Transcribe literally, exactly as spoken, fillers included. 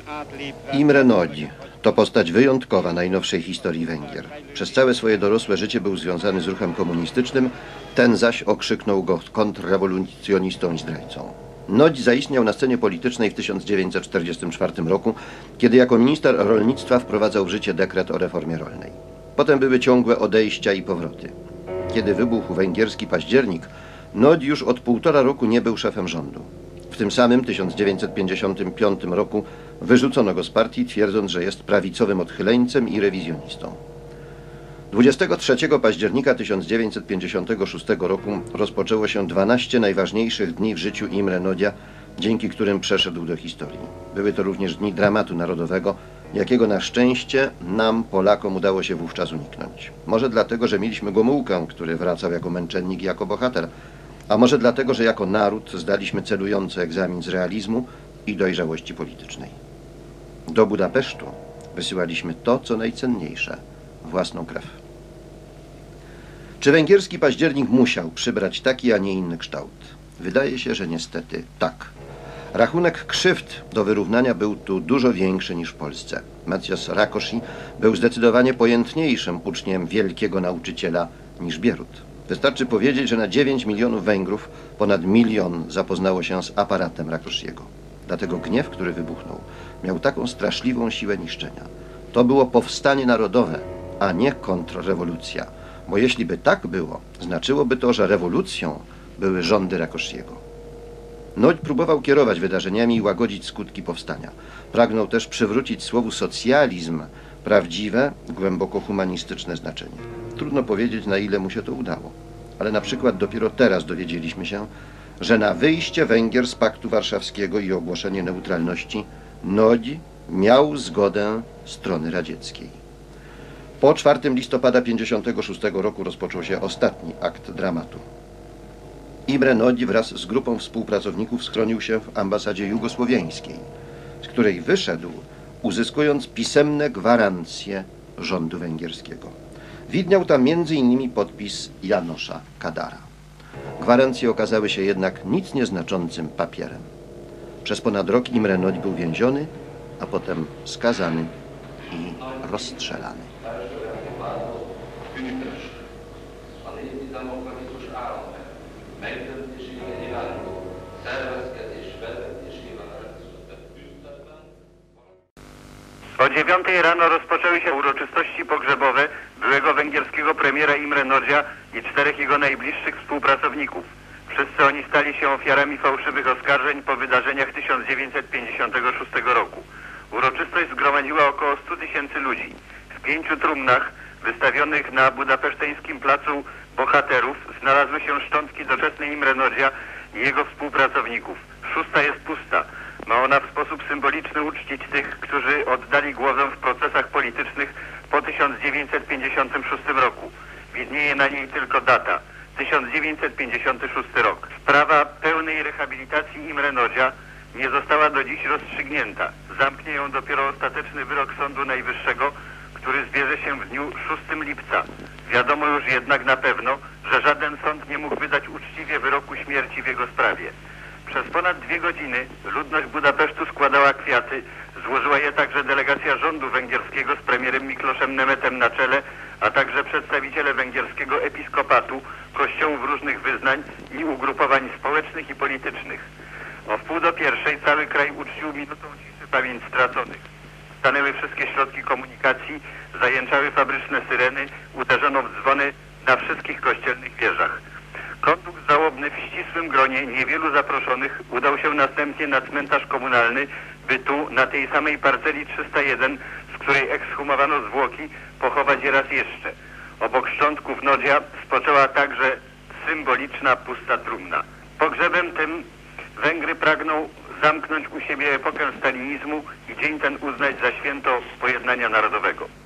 Imre Nagy to postać wyjątkowa najnowszej historii Węgier. Przez całe swoje dorosłe życie był związany z ruchem komunistycznym, ten zaś okrzyknął go kontrrewolucjonistą i zdrajcą. Nagy zaistniał na scenie politycznej w tysiąc dziewięćset czterdziestym czwartym roku, kiedy jako minister rolnictwa wprowadzał w życie dekret o reformie rolnej. Potem były ciągłe odejścia i powroty. Kiedy wybuchł węgierski październik, Nagy już od półtora roku nie był szefem rządu. W tym samym tysiąc dziewięćset pięćdziesiątym piątym roku wyrzucono go z partii, twierdząc, że jest prawicowym odchyleńcem i rewizjonistą. dwudziestego trzeciego października tysiąc dziewięćset pięćdziesiątego szóstego roku rozpoczęło się dwanaście najważniejszych dni w życiu Imre Nagya, dzięki którym przeszedł do historii. Były to również dni dramatu narodowego, jakiego na szczęście nam, Polakom, udało się wówczas uniknąć. Może dlatego, że mieliśmy Gomułkę, który wracał jako męczennik i jako bohater, a może dlatego, że jako naród zdaliśmy celujący egzamin z realizmu i dojrzałości politycznej. Do Budapesztu wysyłaliśmy to, co najcenniejsze – własną krew. Czy węgierski październik musiał przybrać taki, a nie inny kształt? Wydaje się, że niestety tak. Rachunek krzywd do wyrównania był tu dużo większy niż w Polsce. Matyas Rákosi był zdecydowanie pojętniejszym uczniem wielkiego nauczyciela niż Bierut. Wystarczy powiedzieć, że na dziewięć milionów Węgrów ponad milion zapoznało się z aparatem Rákosiego. Dlatego gniew, który wybuchnął, miał taką straszliwą siłę niszczenia. To było powstanie narodowe, a nie kontrrewolucja, bo jeśli by tak było, znaczyłoby to, że rewolucją były rządy Rákosiego. Nagy próbował kierować wydarzeniami i łagodzić skutki powstania. Pragnął też przywrócić słowu socjalizm prawdziwe, głęboko humanistyczne znaczenie. Trudno powiedzieć, na ile mu się to udało, ale na przykład dopiero teraz dowiedzieliśmy się, że na wyjście Węgier z Paktu Warszawskiego i ogłoszenie neutralności Nagy miał zgodę strony radzieckiej. Po czwartego listopada tysiąc dziewięćset pięćdziesiątego szóstego roku rozpoczął się ostatni akt dramatu. Imre Nagy wraz z grupą współpracowników schronił się w ambasadzie jugosłowiańskiej, z której wyszedł, uzyskując pisemne gwarancje rządu węgierskiego. Widniał tam między innymi podpis Jánosa Kadara. Gwarancje okazały się jednak nic nieznaczącym papierem. Przez ponad rok Imre Nagy był więziony, a potem skazany i rozstrzelany. O dziewiątej rano rozpoczęły się uroczystości pogrzebowe byłego węgierskiego premiera Imre Nagya i czterech jego najbliższych współpracowników. Wszyscy oni stali się ofiarami fałszywych oskarżeń po wydarzeniach tysiąc dziewięćset pięćdziesiątego szóstego roku. Uroczystość zgromadziła około stu tysięcy ludzi. W pięciu trumnach wystawionych na budapeszteńskim placu Bohaterów znalazły się szczątki doczesnej Imre Nagya i jego współpracowników. Szósta jest pusta. Ma ona w sposób symboliczny uczcić tych, którzy oddali głowę w procesach politycznych po tysiąc dziewięćset pięćdziesiątym szóstym roku. Widnieje na niej tylko data – tysiąc dziewięćset pięćdziesiąty szósty rok. Sprawa pełnej rehabilitacji Imre Nagya nie została do dziś rozstrzygnięta. Zamknie ją dopiero ostateczny wyrok Sądu Najwyższego, który zbierze się w dniu szóstego lipca. Wiadomo już jednak na pewno, że żaden sąd nie mógł wydać uczciwie wyroku śmierci w jego sprawie. Przez ponad dwie godziny ludność Budapesztu składała kwiaty, złożyła je także delegacja rządu węgierskiego z premierem Mikloszem Nemetem na czele, a także przedstawiciele węgierskiego episkopatu, kościołów różnych wyznań i ugrupowań społecznych i politycznych. O wpół do pierwszej cały kraj uczcił minutą ciszy pamięć straconych. Stanęły wszystkie środki komunikacji, zajęczały fabryczne syreny, uderzono w dzwony na wszystkich kościelnych wieżach. Kondukt żałobny w ścisłym gronie niewielu zaproszonych udał się następnie na cmentarz komunalny, by tu, na tej samej parceli trzysta jeden, z której ekshumowano zwłoki, pochować je raz jeszcze. Obok szczątków Nagya spoczęła także symboliczna pusta trumna. Pogrzebem tym Węgry pragną zamknąć u siebie epokę stalinizmu i dzień ten uznać za święto pojednania narodowego.